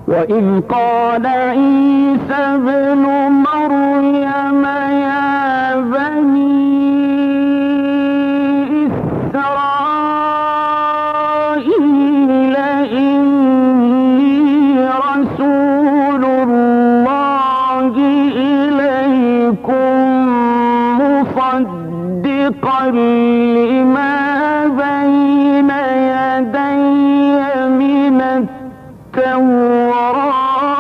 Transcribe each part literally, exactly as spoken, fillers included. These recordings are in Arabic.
وإذ قال عيسى ابن مريم يا بني إسرائيل إني رسول الله إليكم مصدقا لما بين يدي من التوراة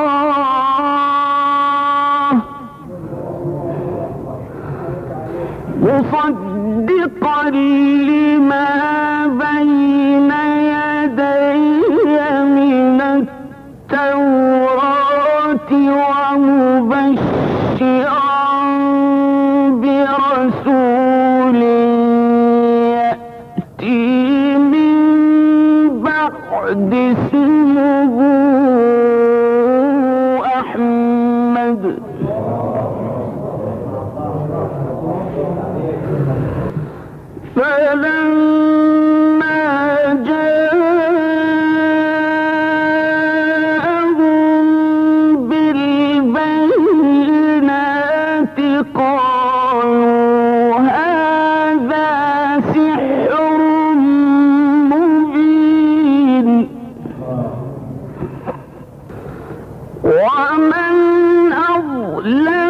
مصدقا لما بين يدي من التوراة ومبشرا برسول يأتي من بعد اسمه أحمد فلما جاءهم بالبينات قالوا هذا سحر مبين ومن أضلل